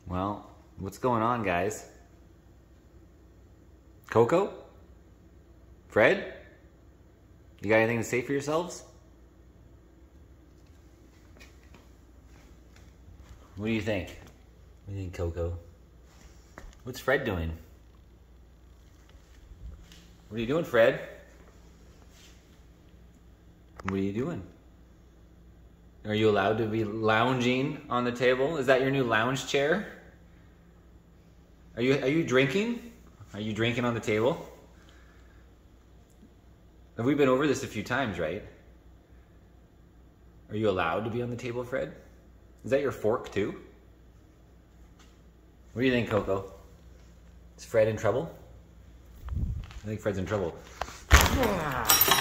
Well, what's going on, guys? Coco? Fred? You got anything to say for yourselves? What do you think? What do you think, Coco? What's Fred doing? What are you doing, Fred? What are you doing? Are you allowed to be lounging on the table? Is that your new lounge chair? Are you drinking? Are you drinking on the table? Have we been over this a few times, right? Are you allowed to be on the table, Fred? Is that your fork too? What do you think, Coco? Is Fred in trouble? I think Fred's in trouble.